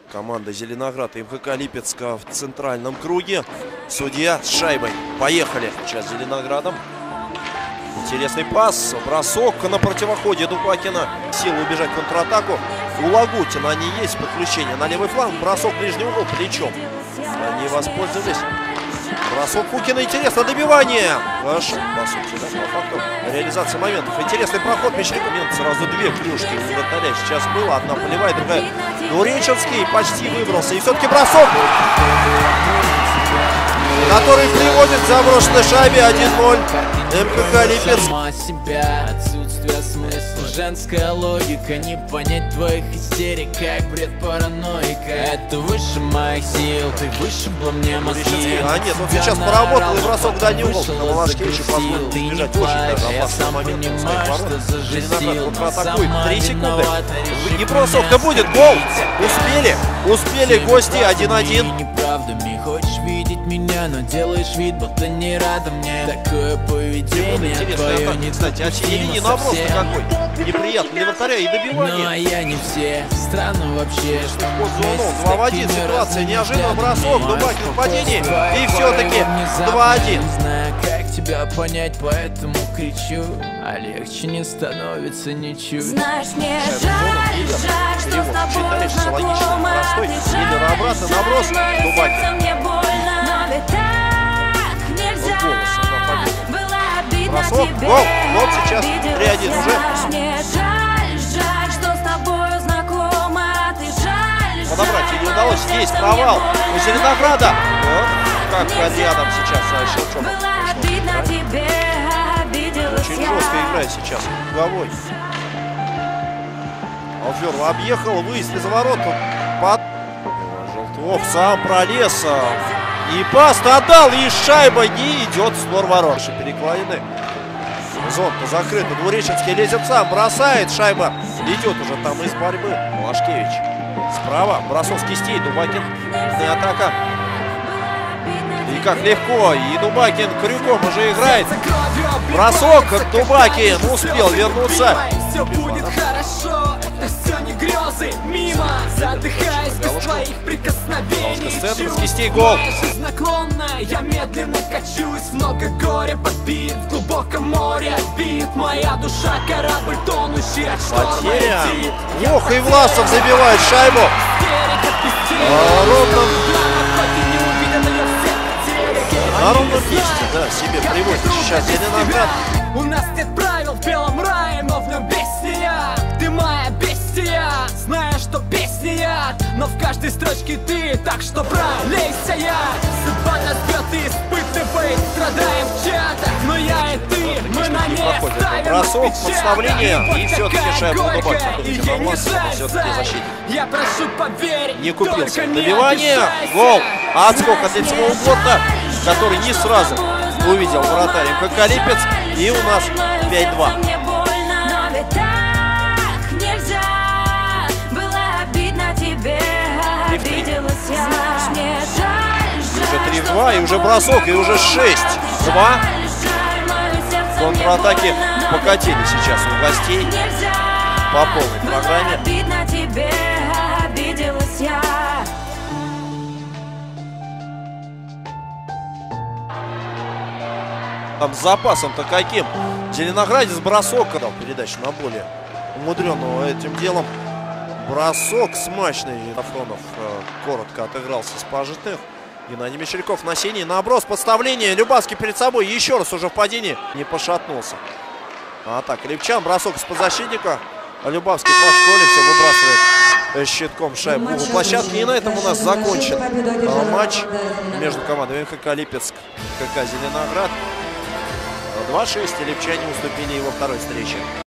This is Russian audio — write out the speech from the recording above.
Команда Зеленоград и МХК Липецка в центральном круге. Судья с шайбой. Поехали. Сейчас Зеленоградом. Интересный пас. Бросок на противоходе Дубакина. Сила убежать в контратаку. У Лагутина они есть. Подключение на левый фланг. Бросок ближний угол плечом. Они воспользовались. Бросок Кукина. Интересно. Добивание. Хорошо. По сути, да, по факту. Реализация моментов. Интересный проход. Мещеряков. Сразу две клюшки у вратаря сейчас было. Одна полевая, другая. Двуреченский почти выбрался. И все-таки бросок, который приводит к заброшенной шайбе 1-0. МХК Липецк. Женская логика, не понять твоих истерик, как бред параноика. Это выше моих сил, ты вышибла мне мозги. А нет, он сейчас поработал и бросок в дальний угол. На Малашкевича позволил избежать очень даже опасный момент. Зеленоград контратакует. 3 секунды. Не бросок-то будет. Гол! Успели гости. 1-1. Неправдами хочешь видеть меня, но делаешь вид, будто не рада мне. Такое поведение твое не кстати, а середине наброс-то какой. Неприятно для вратаря и добивание. Ну а я не все. Странно вообще, что вот 2 в 1 ситуация. Неожиданно бросок. Дубакин в падении. И все-таки 2-1. Не знаю, как тебя понять, поэтому кричу. А легче не становится ничуть. Знаешь, мне жаль, что с тобой знакома. Лидер обратно, наброс. Дубакин. Мне больно, но ведь так нельзя. Было обидно бросок, тебе. гол. Вот сейчас 3-1 уже. Мне жаль, что с тобой знакома. Ты жаль, подобрать не удалось. Есть провал у Зеленограда. Вот, как рядом сейчас Щелчок. было обидно тебе. Очень жестко играет сейчас. Головой. Алферов объехал, выезд из ворот. Желтов сам пролез. И пас отдал, и шайба не идет в створ ворот. Перекладины. Зон-то закрыта. Двуреченский лезет сам, бросает. Шайба идет уже там из борьбы. Малашкевич. Справа. Бросок с кистей. Дубакин. Атака. И как легко. И Дубакин крюком уже играет. Бросок. Дубакин успел вернуться. Все будет хорошо, это все не грезы. Мимо, задыхаясь без твоих прикосновений. С центра, с кистей гол. Наклонная, я медленно качусь. Много горя подбит, в глубоком море бит. Моя душа корабль тонущий от шторма. Потеря. Ох, и Власов забивает шайбу. На ровном месте, да, себе приводит сейчас Зеленоград. У нас нет правил в белом рае, но в нем бестия. Ты моя бестия, знаю, что песня яд, но в каждой строчке ты, так что пролейся я. Судьба нас бьет и испытывает, страдаем в чатах, но я и ты, мы на ней ставим бросок, подставление, и все-таки шайбу Дубакина. Все-таки защитник. Я прошу, поверь, не купился. Добивание, гол, отскок от лицевого плота, который не сразу увидел вратарь МХК Липецк. И у нас 5-2. Уже 3-2, и уже бросок, и уже 6-2. Контратаки покатили сейчас у гостей по полной программе. Там с запасом-то каким. Зеленоградец бросок дал передачу на более умудренного этим делом. Бросок смачный. Афронов коротко отыгрался с пожитых. Геннадий Мещеряков на синий. Наброс, подставление. Любавский перед собой. Еще раз уже в падении. Не пошатнулся. А так, Липчан. Бросок из-под защитника. Любавский по школе все выбрасывает щитком шайбу в площадке. И на этом у нас закончен матч между командами МХК Липецк и МХК Зеленоград. 2-6, и липчане уступили его второй встрече.